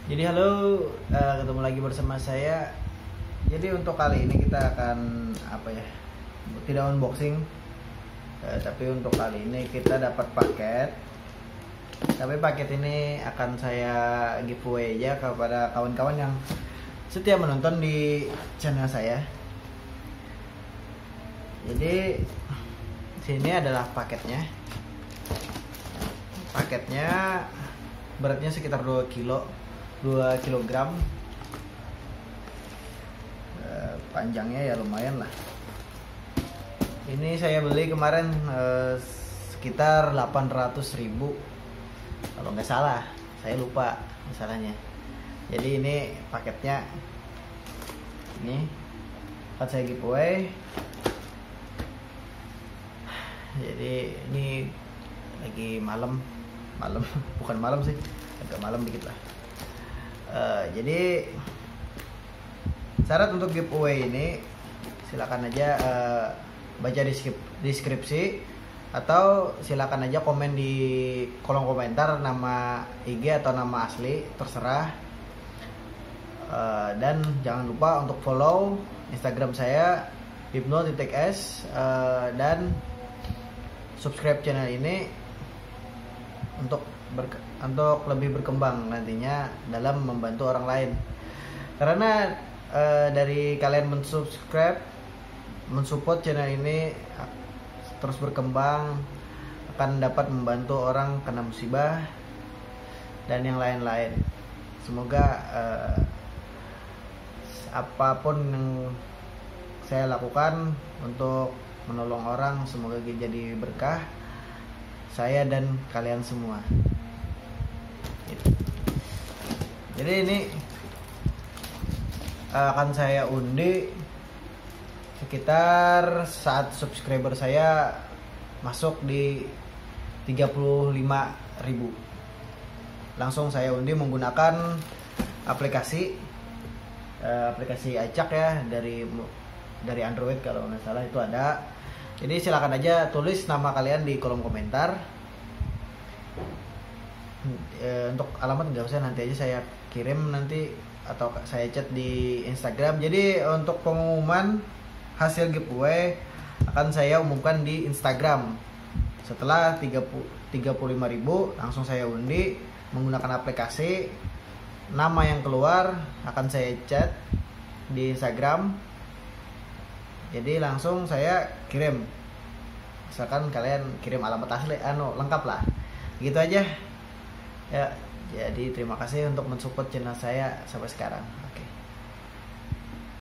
Jadi halo, ketemu lagi bersama saya. Jadi untuk kali ini kita akan tidak unboxing, tapi untuk kali ini kita dapat paket. Tapi paket ini akan saya giveaway aja kepada kawan-kawan yang setia menonton di channel saya. Jadi sini adalah paketnya. Paketnya beratnya sekitar 2 kilogram. Panjangnya ya lumayan lah. Ini saya beli kemarin sekitar 800.000 kalau nggak salah, saya lupa masalahnya. Jadi ini paketnya, ini akan saya giveaway. Jadi ini lagi malam bukan malam sih, agak malam dikit lah. Jadi syarat untuk giveaway ini silakan aja baca deskripsi atau silakan aja komen di kolom komentar nama IG atau nama asli, terserah. Dan jangan lupa untuk follow Instagram saya hipno.s dan subscribe channel ini untuk lebih berkembang nantinya dalam membantu orang lain. Karena dari kalian mensupport channel ini terus berkembang, akan dapat membantu orang kena musibah dan yang lain-lain. Semoga apapun yang saya lakukan untuk menolong orang semoga jadi berkah saya dan kalian semua. Jadi ini akan saya undi sekitar saat subscriber saya masuk di 35.000. Langsung saya undi menggunakan aplikasi acak ya, dari Android kalau nggak salah itu ada. Jadi silakan aja tulis nama kalian di kolom komentar. Untuk alamat nggak usah, nanti aja saya kirim nanti atau saya chat di Instagram. Jadi untuk pengumuman hasil giveaway akan saya umumkan di Instagram. Setelah 35.000 langsung saya undi menggunakan aplikasi. Nama yang keluar akan saya chat di Instagram. Jadi langsung saya kirim. Misalkan kalian kirim alamat asli, lengkap lah. Gitu aja. Ya, jadi terima kasih untuk mensupport channel saya sampai sekarang. Oke.